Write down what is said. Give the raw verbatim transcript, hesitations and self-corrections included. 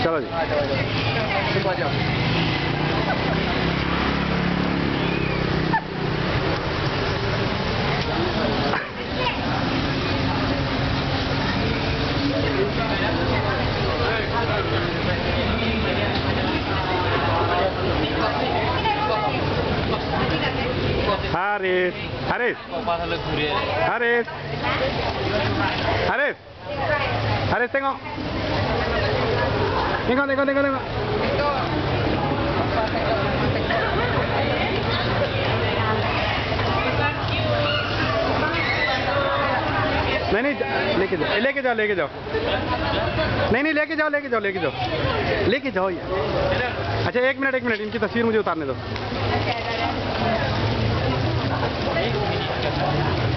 चलो जी। Haris, Haris, Haris, Haris, Haris, tengok, tengok, tengok, tengok, tengok. नहीं नहीं लेके जाओ लेके जाओ लेके जाओ नहीं नहीं लेके जाओ लेके जाओ लेके जाओ लेके जाओ ये। अच्छा एक मिनट एक मिनट इनकी तस्वीर मुझे उतारने दो।